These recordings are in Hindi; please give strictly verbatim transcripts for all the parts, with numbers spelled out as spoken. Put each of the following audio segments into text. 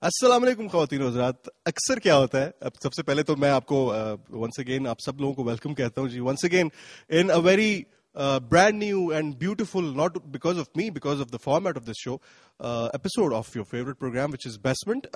अस्सलाम वालेकुम ख़वातीन और हज़रात। अक्सर क्या होता है, अब सबसे पहले तो मैं आपको वंस अगेन आप सब लोगों को वेलकम कहता हूँ जी, once again in a very brand new and beautiful, not because of me, because of the format of this show, episode of your favourite programme which is basement.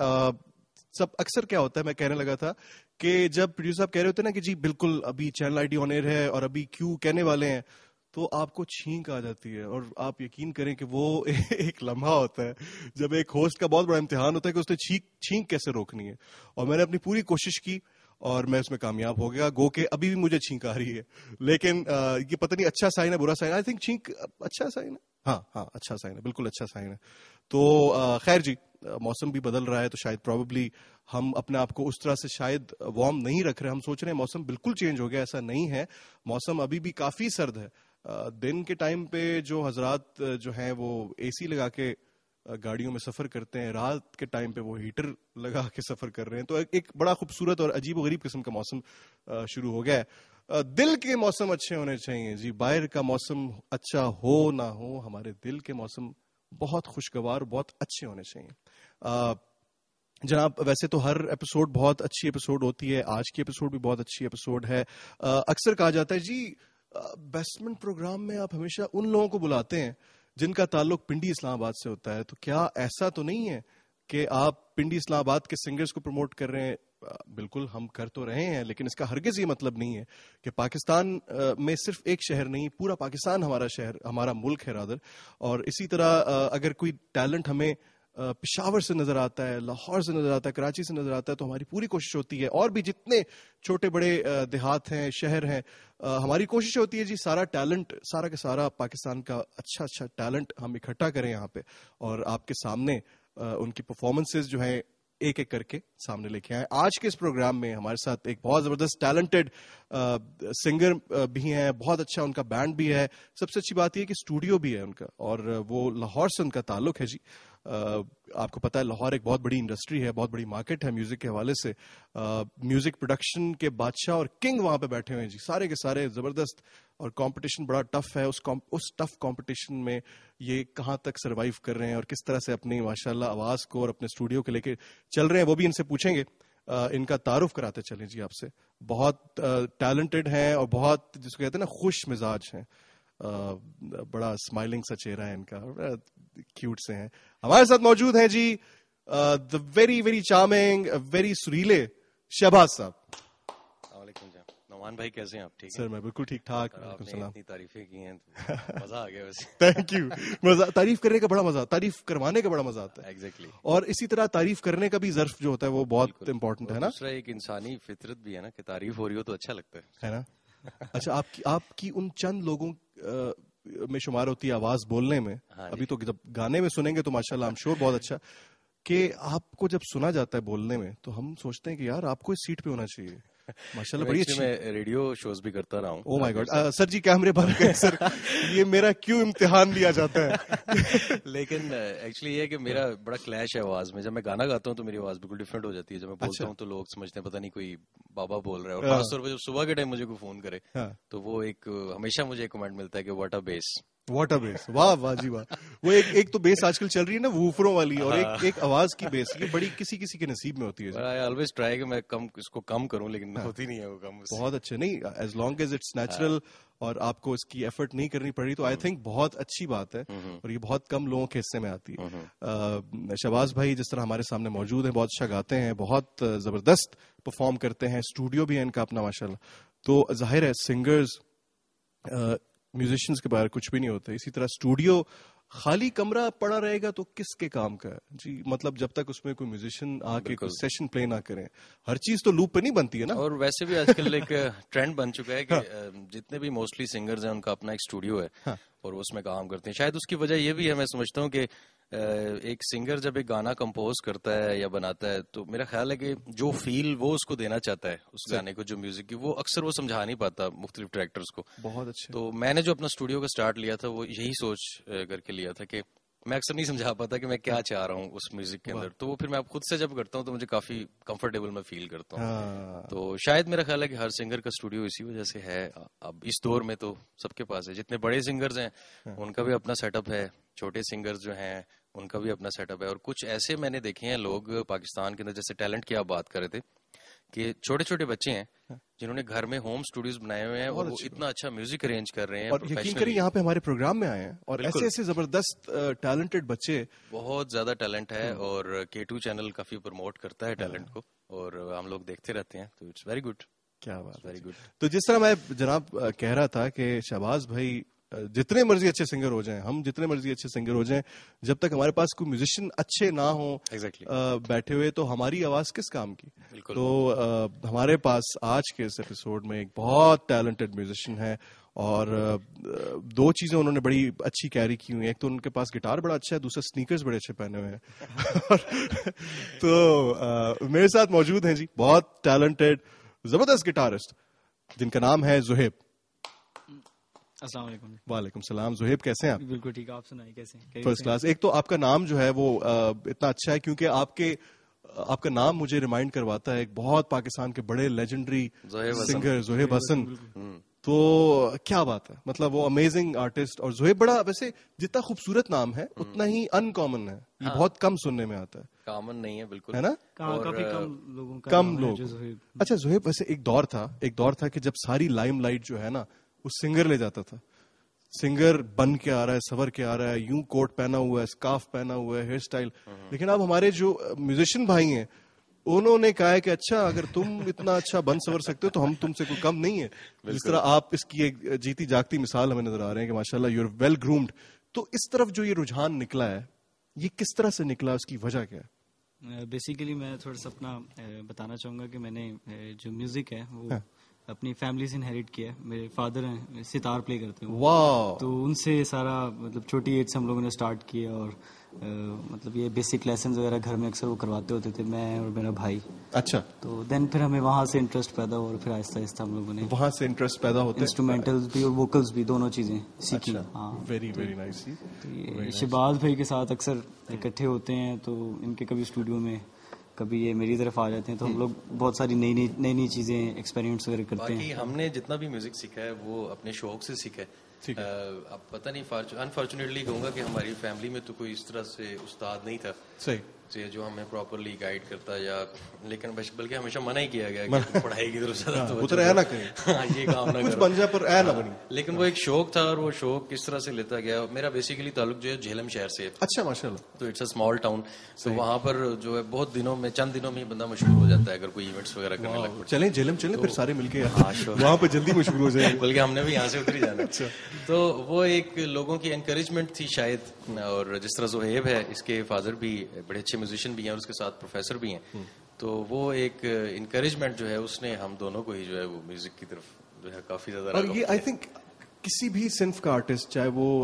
सब अक्सर क्या होता है, मैं कहने लगा था कि जब प्रोड्यूसर साहब कह रहे होते हैं ना कि जी बिल्कुल अभी channel I D on air है और अभी क्यों कहने वाले हैं, तो आपको छींक आ जाती है। और आप यकीन करें कि वो एक लम्हा होता है जब एक होस्ट का बहुत बड़ा इम्तिहान होता है कि उसने छींक छींक कैसे रोकनी है। और मैंने अपनी पूरी कोशिश की और मैं उसमें कामयाब हो गया। गो के अभी भी मुझे छींक आ रही है, लेकिन आ, ये पता नहीं अच्छा साइन है बुरा साइन। आई थिंक छींक अच्छा साइन है, हाँ हाँ अच्छा साइन है, बिल्कुल अच्छा साइन है। तो खैर जी, मौसम भी बदल रहा है तो शायद प्रॉबेबली हम अपने आप को उस तरह से शायद वार्म नहीं रख रहे। हम सोच रहे हैं मौसम बिल्कुल चेंज हो गया, ऐसा नहीं है। मौसम अभी भी काफी सर्द है। दिन के टाइम पे जो हजरात जो हैं वो एसी लगा के गाड़ियों में सफर करते हैं, रात के टाइम पे वो हीटर लगा के सफर कर रहे हैं। तो एक बड़ा खूबसूरत और अजीब गरीब किस्म का मौसम शुरू हो गया है। दिल के मौसम अच्छे होने चाहिए जी, बाहर का मौसम अच्छा हो ना हो, हमारे दिल के मौसम बहुत खुशगवार, बहुत अच्छे होने चाहिए। जनाब, वैसे तो हर एपिसोड बहुत अच्छी एपिसोड होती है, आज की एपिसोड भी बहुत अच्छी एपिसोड है। अक्सर कहा जाता है जी बेसमेंट प्रोग्राम में आप हमेशा उन लोगों को बुलाते हैं जिनका ताल्लुक पिंडी इस्लामाबाद से होता है। तो क्या ऐसा तो नहीं है कि आप पिंडी इस्लामाबाद के सिंगर्स को प्रमोट कर रहे हैं? बिल्कुल हम कर तो रहे हैं, लेकिन इसका हरगिज ये मतलब नहीं है कि पाकिस्तान में सिर्फ एक शहर नहीं, पूरा पाकिस्तान हमारा शहर, हमारा मुल्क है रादर। और इसी तरह अगर कोई टैलेंट हमें पेशावर से नजर आता है, लाहौर से नजर आता है, कराची से नजर आता है, तो हमारी पूरी कोशिश होती है, और भी जितने छोटे बड़े देहात हैं, शहर हैं, हमारी कोशिश होती है जी सारा टैलेंट, सारा का सारा पाकिस्तान का अच्छा अच्छा टैलेंट हम इकट्ठा करें यहाँ पे और आपके सामने उनकी परफॉर्मेंसेस जो है एक एक करके सामने लेके आए। आज के इस प्रोग्राम में हमारे साथ एक बहुत जबरदस्त टैलेंटेड सिंगर भी हैं, बहुत अच्छा उनका बैंड भी है। सबसे अच्छी बात यह कि स्टूडियो भी है उनका, और वो लाहौर से उनका ताल्लुक है जी। Uh, आपको पता है लाहौर एक बहुत बड़ी इंडस्ट्री है, बहुत बड़ी मार्केट है म्यूजिक के हवाले से। म्यूजिक uh, प्रोडक्शन के बादशाह और किंग वहां पे बैठे हुए हैं जी, सारे के सारे जबरदस्त। और कंपटीशन बड़ा टफ है। उस उस टफ कंपटीशन में ये कहां तक सरवाइव कर रहे हैं और किस तरह से अपनी माशाल्लाह आवाज को और अपने स्टूडियो के लेके चल रहे हैं, वो भी इनसे पूछेंगे। uh, इनका तारुफ कराते चलें जी आपसे। बहुत टैलेंटेड uh, हैं और बहुत, जिसको कहते हैं ना, खुश मिजाज हैं। Uh, बड़ा स्माइलिंग सा चेहरा है इनका, क्यूट से हैं। हमारे साथ मौजूद हैं जी the very very charming, very सुरीले शहबाज साहब। नौमान भाई, कैसे हैं आप? ठीक सर, मैं बिल्कुल ठीक ठाक। आपने इतनी तारीफें की हैं तो मजा आ गया वैसे। Thank you. मजा, तारीफ करने का बड़ा मजा, तारीफ करवाने का बड़ा मजा आता है। Exactly exactly. और इसी तरह तारीफ करने का भी ज़र्फ जो होता है वो बहुत इंपॉर्टेंट है ना। दूसरा एक इंसानी फितरत भी है ना कि तारीफ हो रही हो तो अच्छा लगता है, है ना। अच्छा, आपकी आपकी उन चंद लोगों आ, में शुमार होती है आवाज बोलने में। हाँ, अभी तो जब गाने में सुनेंगे तो माशाल्लाह आई एम श्योर बहुत अच्छा, कि आपको जब सुना जाता है बोलने में तो हम सोचते हैं कि यार आपको इस सीट पे होना चाहिए। माशाल्लाह बड़ी अच्छी। मैं रेडियो शोज भी करता रहा हूँ। Oh my god sir ji, कैमरे बंद करें सर। ये मेरा क्यों इम्तिहान लिया जाता है? लेकिन एक्चुअली ये है कि मेरा बड़ा क्लैश है आवाज में। जब मैं गाना गाता हूँ तो मेरी आवाज बिल्कुल डिफरेंट हो जाती है। जब मैं बोलता हूँ तो लोग समझते हैं पता नहीं कोई बाबा बोल रहा है। और खासतौर पर जब सुबह के टाइम मुझे कोई फोन करे तो वो एक हमेशा मुझे एक कमेंट मिलता है कि what a bass, water bass. वाह वाह जी वाह। वो एक एक तो बेस आजकल चल रही है ना वूफरों वाली, और एक एक आवाज की बेस, ये बड़ी किसी किसी के नसीब में होती है। आई ऑलवेज ट्राई कि मैं कम इसको कम करूं, लेकिन हाँ, होती नहीं है वो कम। बहुत अच्छे, नहीं, as long as it's natural और आपको इसकी एफर्ट नहीं करनी पड़ रही तो आई थिंक बहुत अच्छी बात है। और ये बहुत कम लोगों के हिस्से में आती है। शहबाज भाई जिस तरह हमारे सामने मौजूद हैं, बहुत अच्छा गाते हैं, बहुत जबरदस्त परफॉर्म करते हैं, स्टूडियो भी है इनका अपना माशाल्लाह। तो जाहिर है सिंगर्स म्यूजिशियंस के बारे कुछ भी नहीं होते। इसी तरह स्टूडियो खाली कमरा पड़ा रहेगा तो किसके काम का है जी? मतलब जब तक उसमें कोई म्यूजिशियन आके कोई सेशन प्ले ना करें, हर चीज तो लूप पे नहीं बनती है ना। और वैसे भी आजकल एक ट्रेंड बन चुका है कि हाँ, जितने भी मोस्टली सिंगर्स हैं उनका अपना एक स्टूडियो है। हाँ, और उसमें काम करते हैं। शायद उसकी वजह ये भी है, मैं समझता हूँ कि एक सिंगर जब एक गाना कंपोज करता है या बनाता है तो मेरा ख्याल है कि जो फील वो उसको देना चाहता है उस गाने को, जो म्यूजिक की, वो अक्सर वो समझा नहीं पाता मुख्तलिफ डायरेक्टर्स को। बहुत अच्छे। तो मैंने जो अपना स्टूडियो का स्टार्ट लिया था वो यही सोच करके लिया था कि मैं अक्सर नहीं समझा पाता कि मैं क्या चाह रहा हूँ उस म्यूजिक के अंदर। तो वो फिर मैं खुद से जब करता हूँ तो मुझे काफी कंफर्टेबल मैं फील करता हूँ। हाँ। तो शायद मेरा ख्याल है कि हर सिंगर का स्टूडियो इसी वजह से है। अब इस दौर में तो सबके पास है। जितने बड़े सिंगर्स हैं हाँ, उनका भी अपना सेटअप है। छोटे सिंगर्स जो हैं उनका भी अपना सेटअप है। और कुछ ऐसे मैंने देखे हैं लोग पाकिस्तान के अंदर, जैसे टैलेंट की आप बात कर रहे थे, कि छोटे छोटे बच्चे हैं जिन्होंने घर में होम स्टूडियोज बनाए हुए हैं और वो इतना अच्छा म्यूजिक अरेंज कर रहे हैं। और यकीन करिए यहाँ पे हमारे प्रोग्राम में आए हैं और ऐसे ऐसे जबरदस्त टैलेंटेड बच्चे, बहुत ज्यादा टैलेंट है। और के टू चैनल काफी प्रमोट करता है टैलेंट को और हम लोग देखते रहते हैं, तो इट्स वेरी गुड। क्या बात, वेरी गुड। तो जिस तरह मैं जनाब कह रहा था कि शहबाज भाई जितने मर्जी अच्छे सिंगर हो जाएं, हम जितने मर्जी अच्छे सिंगर हो जाएं, जब तक हमारे पास कोई म्यूजिशियन अच्छे ना हो exactly. बैठे हुए, तो हमारी आवाज किस काम की। तो आ, हमारे पास आज के इस एपिसोड में एक बहुत टैलेंटेड म्यूजिशियन है और दो चीजें उन्होंने बड़ी अच्छी कैरी की हुई हैं। एक तो उनके पास गिटार बड़ा अच्छा है, दूसरा स्नीकर्स बड़े अच्छे पहने हुए हैं। तो आ, मेरे साथ मौजूद हैं जी बहुत टैलेंटेड जबरदस्त गिटारिस्ट जिनका नाम है ज़ुहैब। अस्सलाम वालेकुम। वालेकुम सलाम। ज़ुहैब कैसे हैं आप? बिल्कुल ठीक, आप सुनाइए कैसे हैं? First class. एक तो आपका नाम जो है वो इतना अच्छा है क्योंकि आपके आपका नाम मुझे रिमाइंड करवाता है एक बहुत पाकिस्तान के बड़े लेजेंडरी सिंगर ज़ुहैब हसन। तो क्या बात है, मतलब वो अमेजिंग आर्टिस्ट। और ज़ुहैब बड़ा, वैसे जितना खूबसूरत नाम है उतना ही अनकॉमन है, ये हाँ। बहुत कम सुनने में आता है। कॉमन नहीं है बिल्कुल, है ना? और काफी कम लोगों का कम लोग। अच्छा ज़ुहैब, वैसे एक दौर था एक दौर था कि जब सारी लाइमलाइट जो है ना वो सिंगर ले जाता था। सिंगर बन के आ रहा है, सवर के आ रहा है, यूं कोट पहना हुआ है, स्कार्फ पहना हुआ है, हेयर स्टाइल। लेकिन अब हमारे जो म्यूजिशियन भाई हैं उन्होंने कहा है कि अच्छा अगर तुम इतना अच्छा बन सवर सकते हो तो हम तुमसे कोई कम नहीं है। जिस तरह आप इसकी एक जीती जागती मिसाल हमें नजर आ रहे हैं कि माशाल्लाह यू आर वेल ग्रूम्ड। तो इस तरफ जो ये रुझान निकला है, ये किस तरह से निकला, उसकी वजह क्या है? बेसिकली मैं थोड़ा सा अपना बताना चाहूंगा कि मैंने जो म्यूजिक है वो हाँ। अपनी फैमिली से इनहेरिट किया। मेरे फादर हैं, सितार प्ले करते हैं, वाह। तो उनसे सारा मतलब छोटी एज से हम लोगों ने स्टार्ट किया और आ, मतलब ये बेसिक लेसन वगैरह घर में अक्सर वो करवाते होते थे, मैं और मेरा भाई। अच्छा। तो देन फिर हमें वहाँ से इंटरेस्ट पैदा हुआ और फिर आहिस्ता आहिस्ता हम लोगों ने वहाँ से इंटरेस्ट पैदा होता है, इंस्ट्रूमेंटल्स भी और वोकल्स भी, दोनों चीजें सीखी। अच्छा, हाँ, वेरी वेरी नाइस। तो शहबाज भाई के साथ अक्सर इकट्ठे होते हैं, तो इनके कभी स्टूडियो में कभी ये मेरी तरफ आ जाते हैं, तो हम लोग बहुत सारी नई नई नई नई चीजें एक्सपेरिमेंट्स वगैरह करते हैं। हमने जितना भी म्यूजिक सीखा है वो अपने शौक से सीखा है। अब पता नहीं, अनफॉर्चुनेटली कहूंगा कि हमारी फैमिली में तो कोई इस तरह से उस्ताद नहीं था सही जो हमें प्रॉपरली गाइड करता, या लेकिन बल्कि हमेशा मना ही किया गया कि पढ़ाई की तरफ ज्यादा तो उधर है ना कहीं, हाँ, ये काम ना कुछ बन जाए पर ऐ ना बनी। लेकिन वो एक शौक था और वो शौक किस तरह से लेता गया। मेरा बेसिकली ताल्लुक जो है झेलम शहर से है। अच्छा, माशाल्लाह। तो इट्स अ स्मॉल टाउन, तो वहाँ पर जो है बहुत दिनों में, चंद दिनों में ही बंदा मशहूर हो जाता है अगर कोई इवेंट्स वगैरह करने लगता है। चलें झेलम चलें फिर सारे मिलके वहाँ पे जल्दी मशहूर हो जाएंगे, बल्कि हमने भी यहाँ से उतर ही जाना। तो वो एक लोगों की एनकरेजमेंट थी शायद। और जिस तरह ज़ुहैब है, इसके फादर भी बड़े अच्छे म्यूजिशियन भी हैं और उसके साथ प्रोफेसर भी हैं, तो वो एक इनकरेजमेंट जो है उसने हम दोनों को ही जो है वो म्यूजिक की तरफ जो है काफी ज्यादा। और ये आई थिंक किसी भी सिंफ का आर्टिस्ट, चाहे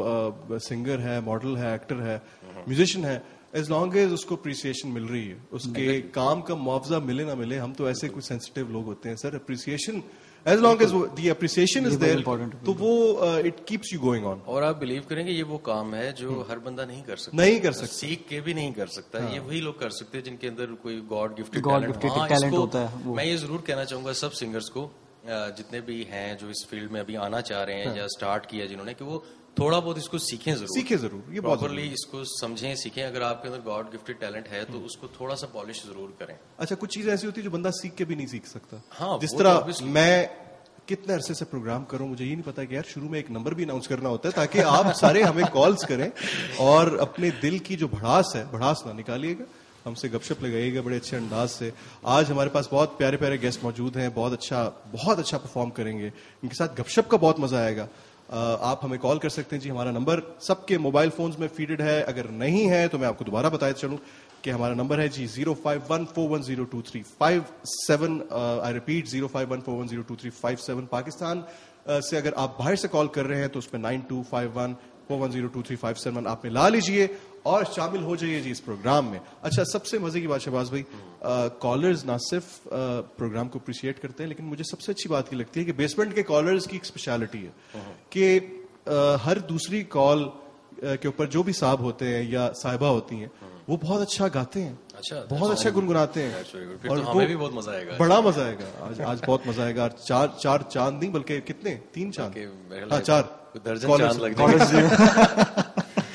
वो सिंगर है, मॉडल है, एक्टर है, म्यूजिशियन है, एज लॉन्ग एज उसको अप्रिसिएशन मिल रही है, उसके काम का मुआवजा मिले ना मिले, हम तो ऐसे कुछ सेंसिटिव लोग होते हैं sir, appreciation as long as the appreciation is there, तो वो it keeps you going on. और आप बिलीव करेंगे ये वो काम है जो हर बंदा नहीं कर सकता, नहीं कर सकता, सीख के भी नहीं कर सकता। हाँ। ये वही लोग कर सकते हैं जिनके अंदर कोई गॉड गिफ्टेड टैलेंट होता है। मैं ये जरूर कहना चाहूंगा सब सिंगर्स को, जितने भी हैं जो इस फील्ड में अभी आना चाह रहे हैं, हाँ। या स्टार्ट किया जिन्होंने, कि वो थोड़ा बहुत इसको सीखें जरूर, सीखें जरूर, ये प्रॉपरली इसको समझें, सीखें। अगर आपके अंदर गॉड गिफ्टेड टैलेंट है तो उसको थोड़ा सा पॉलिश जरूर करें। अच्छा, कुछ चीजें ऐसी होती है जो बंदा सीख के भी नहीं सीख सकता। हाँ, जिस तरह मैं कितने अरसे से प्रोग्राम करूं, मुझे ये नहीं पता कि यार शुरू में एक नंबर भी अनाउंस करना होता है ताकि आप सारे हमें कॉल्स करें और अपने दिल की जो भड़ास है, भड़ास ना निकालिएगा, हमसे गपशप लगाइएगा बड़े अच्छे अंदाज से। आज हमारे पास बहुत प्यारे प्यारे गेस्ट मौजूद हैं, बहुत अच्छा बहुत अच्छा परफॉर्म करेंगे, इनके साथ गपशप का बहुत मजा आएगा। आप हमें कॉल कर सकते हैं जी, हमारा नंबर सबके मोबाइल फोन्स में फीडेड है, अगर नहीं है तो मैं आपको दोबारा बताए चलूं कि हमारा नंबर है जी zero five one four one zero two three five seven. I repeat zero five one four one zero two three five seven. Pakistan uh, से अगर आप बाहर से कॉल कर रहे हैं तो उसमें nine two five one four one zero two three five seven आप मिला लीजिए और शामिल हो जाइए जी इस प्रोग्राम में। अच्छा, सबसे मजे की बात शहबाज भाई, कॉलर्स ना सिर्फ प्रोग्राम को अप्रिशिएट करते हैं, लेकिन मुझे सबसे अच्छी बात ये लगती है कि बेसमेंट के कॉलर्स की एक स्पेशलिटी है कि uh, हर दूसरी कॉल uh, के ऊपर जो भी साहब होते हैं या साहिबा होती हैं वो बहुत अच्छा गाते हैं। अच्छा, बहुत अच्छा गुनगुनाते हैं और तो हमें भी बहुत मजा आएगा, बड़ा मजा आएगा आज आज बहुत मजा आएगा। चार चार चांद नहीं बल्कि कितने, तीन चांद, हाँ चार दर्जन चांद लग जाएंगे।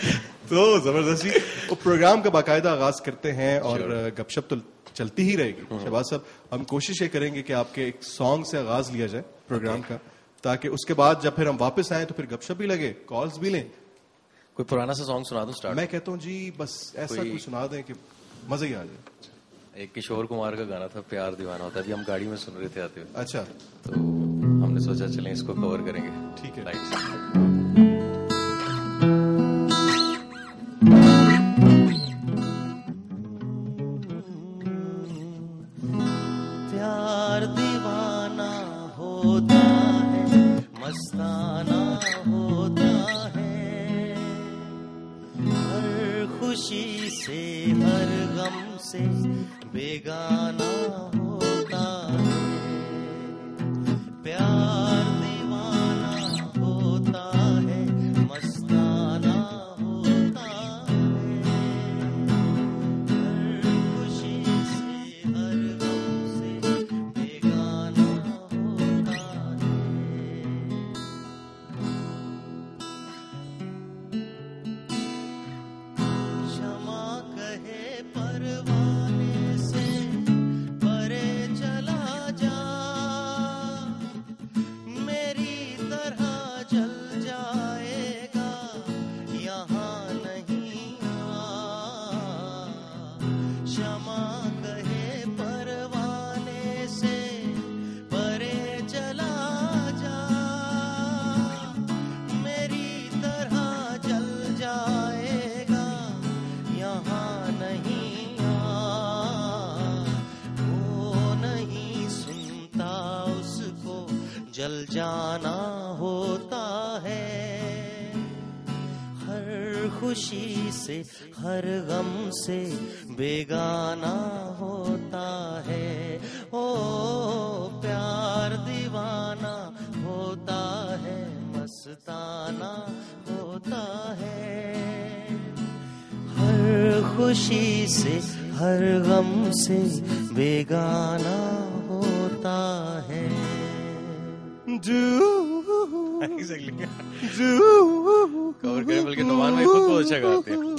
तो जबरदस्ती वो प्रोग्राम का बाकायदा आगाज करते हैं और गपशप तो चलती ही रहेगी। शहबाज साहब, हम कोशिश ये करेंगे कि आपके एक सॉन्ग से आगाज लिया जाए प्रोग्राम का, ताकि उसके बाद जब फिर हम वापस आए तो फिर गपशप भी लगे, कॉल्स भी लें। कोई पुराना सा सॉन्ग सुना दूं स्टार्ट? मैं कहता हूँ जी बस ऐसा कुछ सुना दें कि मजा ही आ जाए। एक किशोर कुमार का गाना था, प्यार दीवाना होता है, अभी हम गाड़ी में सुन रहे थे आते हुए, अच्छा तो हमने सोचा चलें इसको कवर करेंगे। ठीक है। लाइट प्यार दीवाना होता है, मस्ताना होता है, हर खुशी से हर गम से बेगाना होता है। प्यार दीवाना होता है, मस्ताना होता है, हर खुशी से हर गम से बेगाना होता है। क्षमा कहे परवाने से परे चला जा, मेरी तरह जल जाएगा यहाँ नहीं आ। क्षमा कहे परवाने से परे चला जा, मेरी तरह जल जाएगा यहाँ नहीं आ। वो नहीं सुनता उसको जल जाना होता है, हर खुशी से हर गम से बेगाना होता है। ओ प्यार दीवाना होता है, मस्ताना होता है, हर खुशी से हर गम से बेगाना होता है। एग्जैक्टली कवर करें, बल्कि नुमान भाई खुद बहुत अच्छा गाते हैं।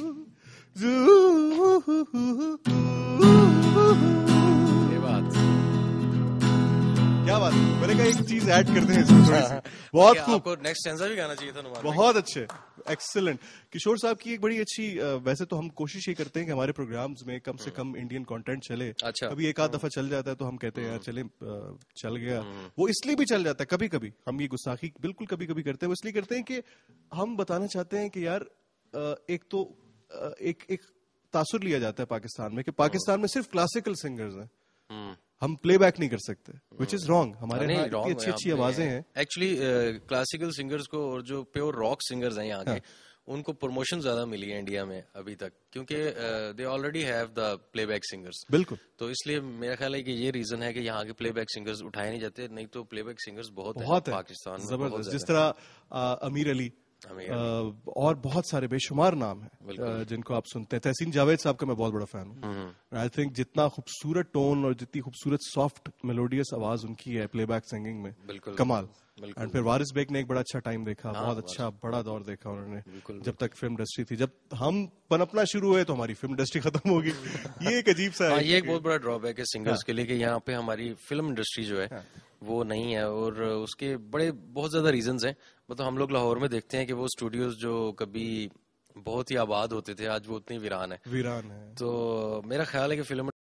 ये बात क्या बात है, मैंने कहा एक चीज ऐड करते हैं इसमें थोड़ी सी। बहुत क्या खूब, आपको नेक्स्ट स्टैंजा भी गाना चाहिए था नुमान भाई? बहुत अच्छे, एक्सीलेंट। किशोर साहब की एक बड़ी अच्छी, अ, वैसे तो हम कोशिश ये करते हैं कि हमारे प्रोग्राम्स में कम से कम इंडियन कंटेंट चले। अच्छा। कभी एक आध दफा चल जाता है तो हम कहते हैं यार चले, अ, चल गया। वो इसलिए भी चल जाता है कभी कभी, हम ये गुस्ताखी बिल्कुल कभी कभी करते हैं, वो इसलिए करते हैं कि हम बताना चाहते हैं कि यार अ, एक तो अ, एक एक तासुर लिया जाता है पाकिस्तान में कि पाकिस्तान में सिर्फ क्लासिकल सिंगर्स हैं, हम्म। हम प्लेबैक नहीं कर सकते, विच इज रॉन्ग। हमारे नहीं, यहाँ wrong इतनी अच्छी है, अच्छी आपने- आवाजें हैं। एक्चुअली क्लासिकल सिंगर्स को और जो प्योर रॉक सिंगर्स हैं यहाँ के, उनको प्रमोशन ज्यादा मिली है इंडिया में अभी तक, क्योंकि they already have the playback singers. बिल्कुल, तो इसलिए मेरा ख्याल है कि ये रीजन है कि यहाँ के प्लेबैक सिंगर्स उठाए नहीं जाते, नहीं तो प्लेबैक सिंगर्स बहुत हैं बहुत है पाकिस्तान में, बहुत जबरदस्त। जिस ज्यादा। तरह अ, अमीर अली, अमीर अ, और बहुत सारे बेशुमार नाम हैं अ, जिनको आप सुनते हैं। तहसीन जावेद साहब का मैं बहुत बड़ा फैन हूँ। आई थिंक जितना खूबसूरत टोन और जितनी खूबसूरत सॉफ्ट मेलोडियस आवाज उनकी है प्लेबैक सिंगिंग में, बिल्कुल, कमाल। बिल्कुल। एंड फिर वारिस बेग ने एक बड़ा अच्छा टाइम देखा, बहुत अच्छा बड़ा दौर देखा उन्होंने, जब तक फिल्म इंडस्ट्री थी। जब हम पनपना शुरू हुए तो हमारी फिल्म इंडस्ट्री खत्म होगी। ये एक अजीब सा हाँ, है। ये एक बहुत बड़ा ड्रॉबैक है सिंगर्स के लिए कि यहाँ पे हमारी फिल्म इंडस्ट्री जो है वो नहीं है, और उसके बड़े बहुत ज्यादा रीजंस हैं। मतलब हम लोग लाहौर में देखते हैं कि वो स्टूडियोज जो कभी बहुत ही आबाद होते थे, आज वो उतनी वीरान है। वीरान है। तो मेरा ख्याल है कि फिल्म